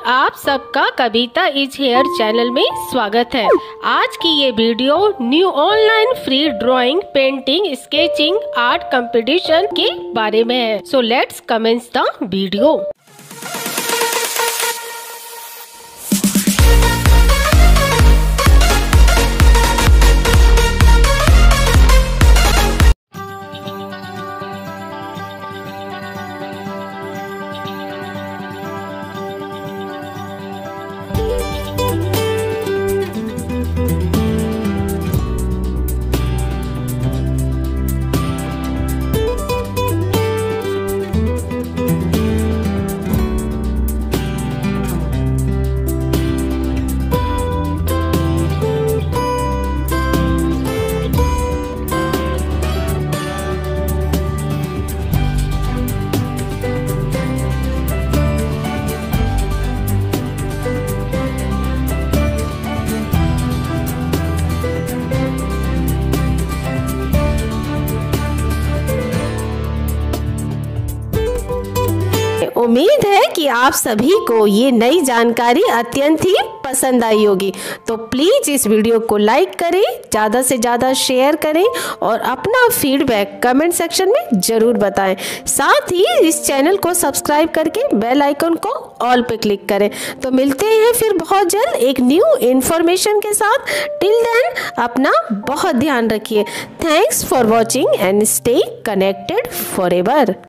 आप सबका कविता is here channel में स्वागत है। आज की ये video new online free drawing, painting, sketching, art competition के बारे में है। So let's commence the video. उम्मीद है कि आप सभी को ये नई जानकारी अत्यंत ही पसंद आई होगी। तो प्लीज़ इस वीडियो को लाइक करें, ज़्यादा से ज़्यादा शेयर करें और अपना फीडबैक कमेंट सेक्शन में ज़रूर बताएं। साथ ही इस चैनल को सब्सक्राइब करके बेल आइकन को ऑल पे क्लिक करें। तो मिलते हैं फिर बहुत जल्द एक न्यू इन्फॉर्मेशन के साथ। टिल देन अपना बहुत ध्यान रखिए। Thanks for watching and stay connected forever.